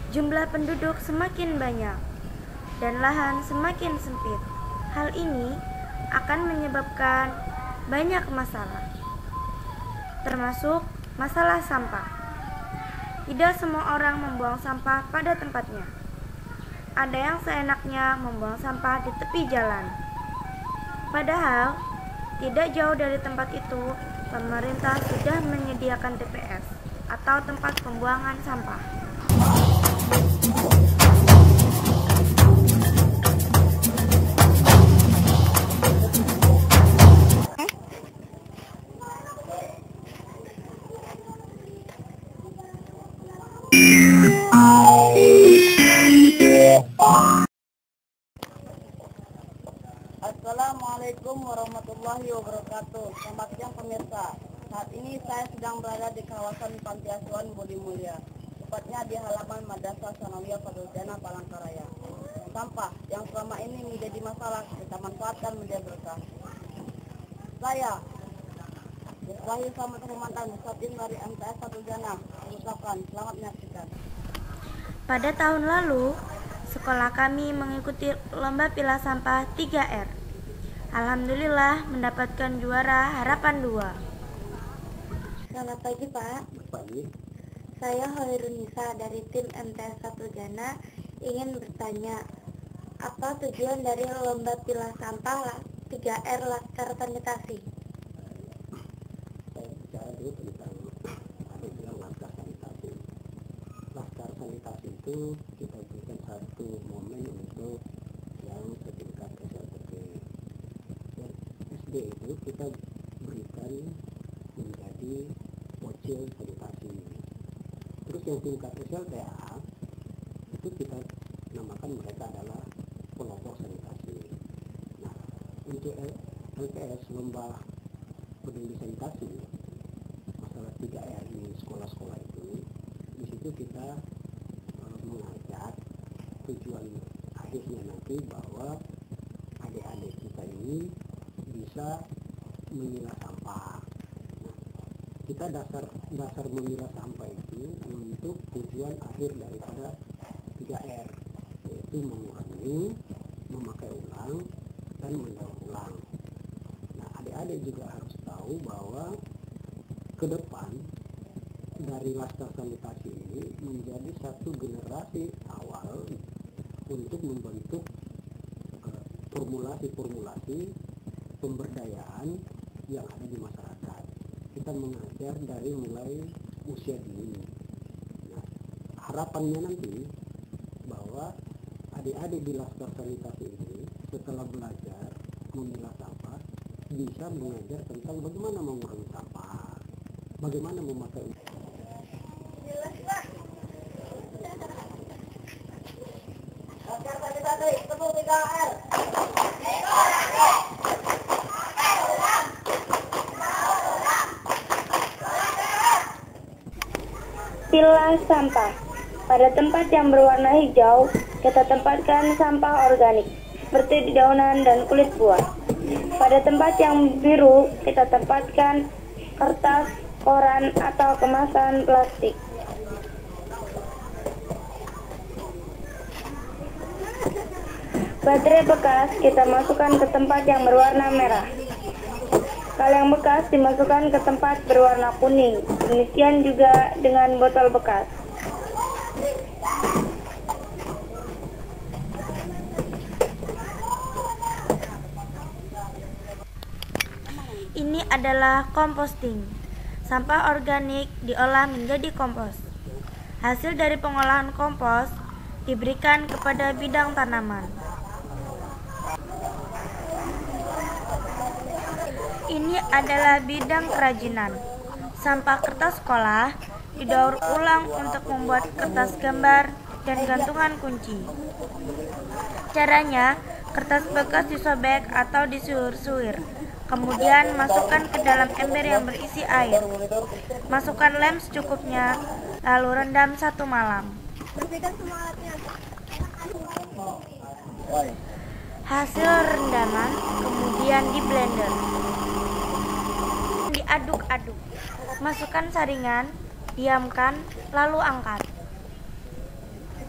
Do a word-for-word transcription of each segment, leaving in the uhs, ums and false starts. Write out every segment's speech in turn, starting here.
Jumlah penduduk semakin banyak dan lahan semakin sempit. Hal ini akan menyebabkan banyak masalah, termasuk masalah sampah. Tidak semua orang membuang sampah pada tempatnya. Ada yang seenaknya membuang sampah di tepi jalan. Padahal, tidak jauh dari tempat itu, pemerintah sudah menyediakan T P S atau tempat pembuangan sampah. Assalamualaikum warahmatullahi wabarakatuh. Selamat siang pemirsa. Saat ini saya sedang berada di kawasan Panti Asuhan Budi Mulia, tepatnya di halaman Madrasah Sanawiyah Fadlul Jannah Palangkaraya. Sampah yang selama ini menjadi masalah kita manfaatkan menjadi berkah. Saya Wahyu Selamat Ramadan Musatin dari M T S Fadlul Jannah mengucapkan selamat menyaksikan. Pada tahun lalu, sekolah kami mengikuti lomba pilah sampah tiga R. Alhamdulillah mendapatkan juara harapan dua. Selamat pagi Pak. Pagi. Saya Hoirunisa dari tim M T S Fadlul Jannah ingin bertanya, apa tujuan dari lomba pilah sampah tiga R Laskar Sanitasi? Saya bicara dulu tentang ada bilang laskar sanitasi. Laskar sanitasi itu kita berikan satu momen untuk yang setingkat S D P. S D itu kita berikan menjadi bocil sanitasi. Terus yang tingkat S L T A itu kita namakan mereka adalah pelopor sanitasi. Nah, untuk L P S lomba peduli sanitasi masalah tiga R di sekolah-sekolah itu, di situ kita uh, mengajak tujuan akhirnya nanti bahwa adik-adik kita ini bisa memilah sampah. Nah, kita dasar dasar memilah sampah itu untuk tujuan akhir daripada tiga R, yaitu mengurangi, memakai ulang, dan mendaur ulang. Nah, adik-adik juga harus tahu bahwa ke depan dari laskar sanitasi ini menjadi satu generasi awal untuk membentuk uh, formulasi-formulasi pemberdayaan yang ada di masyarakat. Kita mengajar dari mulai usia dini. Nah, harapannya nanti bahwa adik-adik di laskar sanitasi ini setelah belajar memilah sampah bisa mengajar tentang bagaimana mengurangi sampah, bagaimana memakai laskar sanitasi tepung tiga R. Pilah sampah. Pada tempat yang berwarna hijau, kita tempatkan sampah organik, seperti dedaunan dan kulit buah. Pada tempat yang biru, kita tempatkan kertas, koran, atau kemasan plastik. Baterai bekas kita masukkan ke tempat yang berwarna merah. Kaleng bekas dimasukkan ke tempat berwarna kuning. Demikian juga dengan botol bekas. Ini adalah composting. Sampah organik diolah menjadi kompos. Hasil dari pengolahan kompos diberikan kepada bidang tanaman. Ini adalah bidang kerajinan. Sampah kertas sekolah didaur ulang untuk membuat kertas gambar dan gantungan kunci. Caranya, kertas bekas disobek atau disuir-suir. Kemudian masukkan ke dalam ember yang berisi air. Masukkan lem secukupnya, lalu rendam satu malam. Hasil rendaman kemudian di blender. Diaduk-aduk. Masukkan saringan, diamkan, lalu angkat.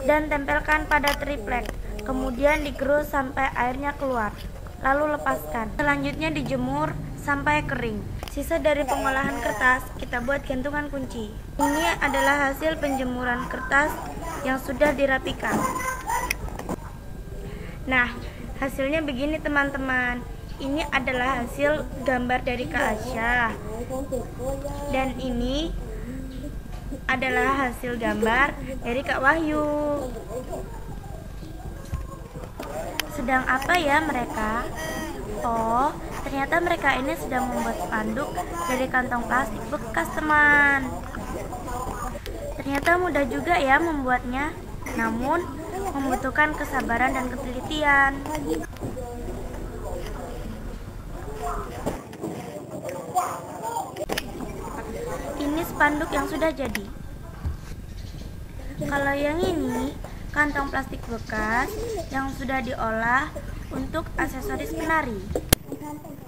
dan tempelkan pada triplek. Kemudian digerus sampai airnya keluar, lalu lepaskan. Selanjutnya dijemur sampai kering. Sisa dari pengolahan kertas kita buat gantungan kunci. Ini adalah hasil penjemuran kertas yang sudah dirapikan. Nah, hasilnya begini teman-teman. Ini adalah hasil gambar dari Kak Asya. Dan ini adalah hasil gambar dari Kak Wahyu. Sedang apa ya mereka? Oh, ternyata mereka ini sedang membuat spanduk dari kantong plastik bekas, teman. Ternyata mudah juga ya membuatnya, namun membutuhkan kesabaran dan ketelitian. Ini spanduk yang sudah jadi. Kalau yang ini kantong plastik bekas yang sudah diolah untuk aksesoris penari.